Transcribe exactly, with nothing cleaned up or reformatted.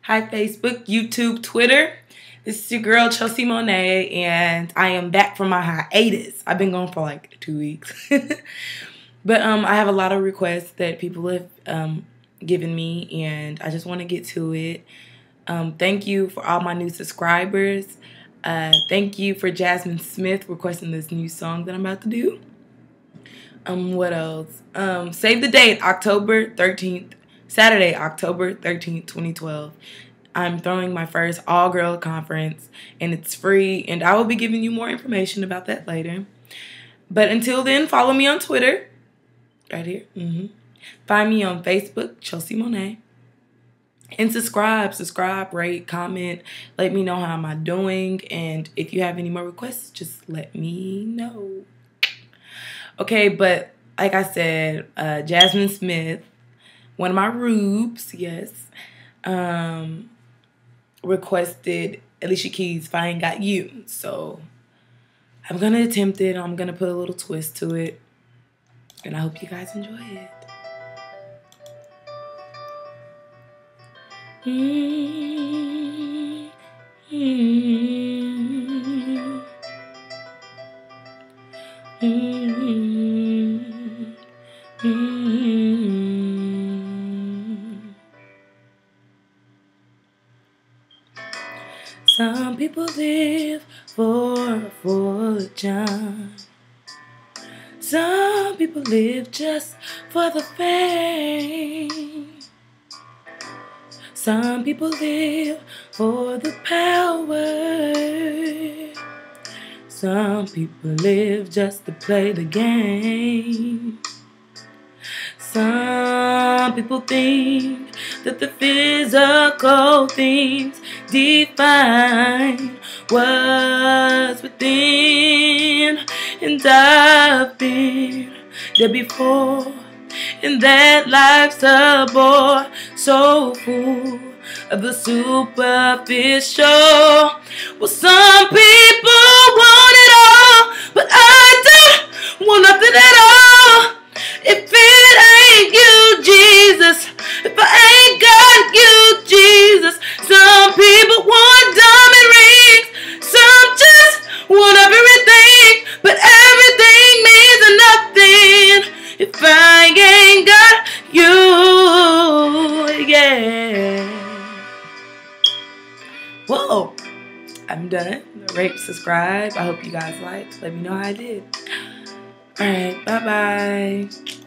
Hi, Facebook, YouTube, Twitter. This is your girl, Chelsea Monet, and I am back from my hiatus. I've been gone for like two weeks. But um, I have a lot of requests that people have um, given me, and I just want to get to it. Um, thank you for all my new subscribers. Uh, thank you for Jasmine Smith requesting this new song that I'm about to do. Um, what else? Um, save the date, October thirteenth, Saturday, October thirteenth, twenty twelve. I'm throwing my first all-girl conference, and it's free, and I will be giving you more information about that later. But until then, follow me on Twitter, right here. Mm-hmm. Find me on Facebook, Chelsea Monet. And subscribe, subscribe, rate, comment. Let me know how am I doing, and if you have any more requests, just let me know. Okay, but like I said, uh, Jasmine Smith, one of my rubes, yes, um, requested Alicia Keys' If I Ain't Got You. So I'm going to attempt it. I'm going to put a little twist to it. And I hope you guys enjoy it. Mm-hmm. Mm-hmm. Mm-hmm. Mm-hmm. Some people live for a fortune. Some people live just for the fame. Some people live for the power. Some people live just to play the game. Some people think that the physical things define what's within. And I've been there before, and that life's a bore, so full of the superficial. Well, some people want it all, but I don't want nothing at all. If it ain't you, Jesus, if I ain't got you, Jesus. Some people want diamond rings, some just want everything, but everything means nothing if I ain't got you, yeah. Whoa, I'm done. Rate, subscribe. I hope you guys liked. Let me know how I did. All right, bye-bye.